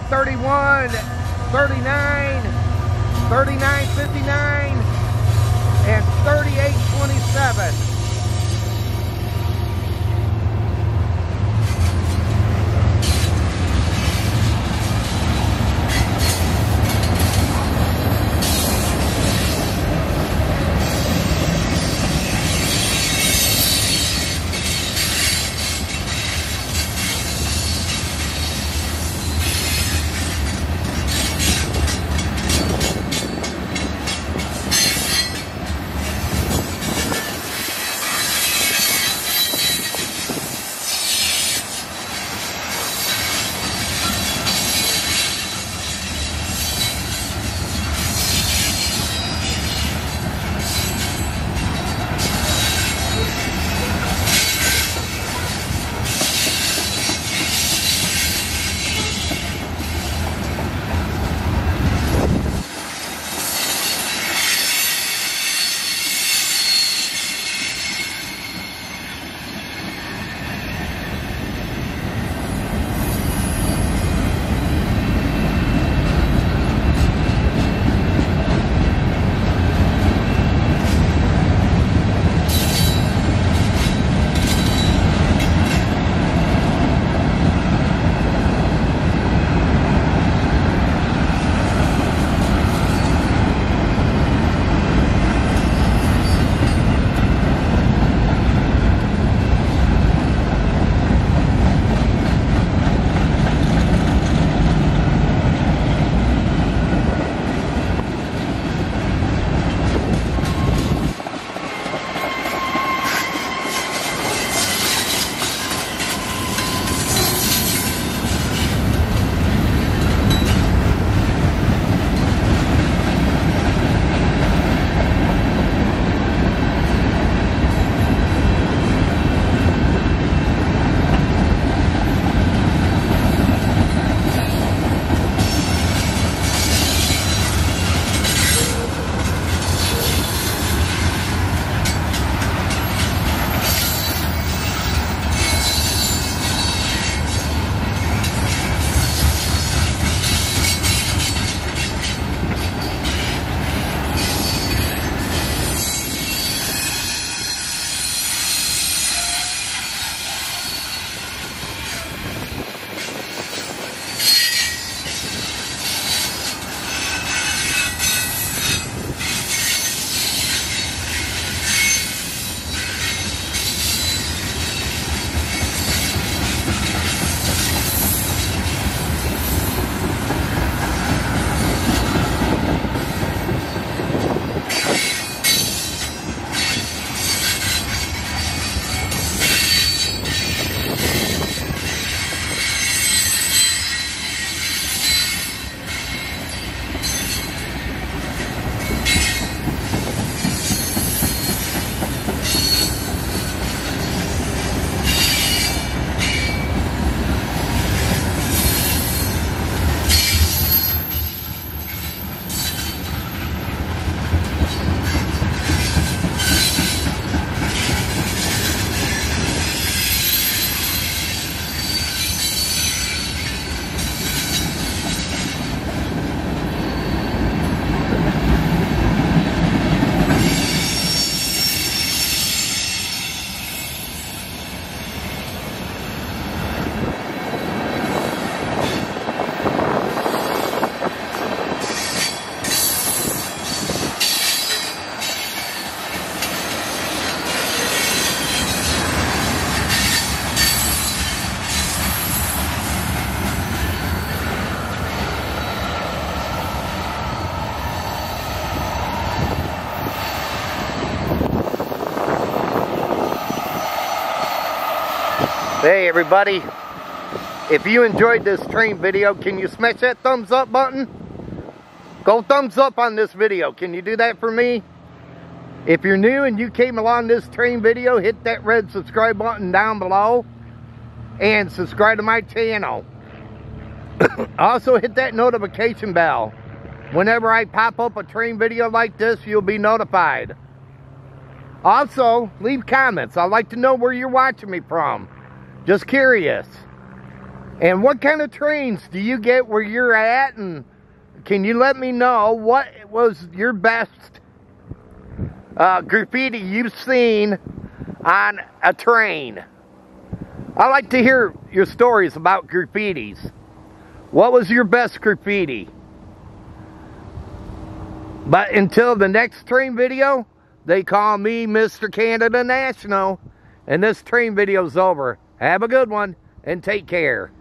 3831, 39, 3959, and 3827. Hey everybody, if you enjoyed this train video, can you smash that thumbs up button? Go thumbs up on this video. Can you do that for me? If you're new and you came along this train video, hit that red subscribe button down below and subscribe to my channel. Also hit that notification bell. Whenever I pop up a train video like this, you'll be notified. Also, leave comments. I'd like to know where you're watching me from. Just curious. And what kind of trains do you get where you're at? And can you let me know what was your best graffiti you've seen on a train? I like to hear your stories about graffitis. What was your best graffiti? But until the next train video, they call me Mr. Canada National. And this train video's over. Have a good one and take care.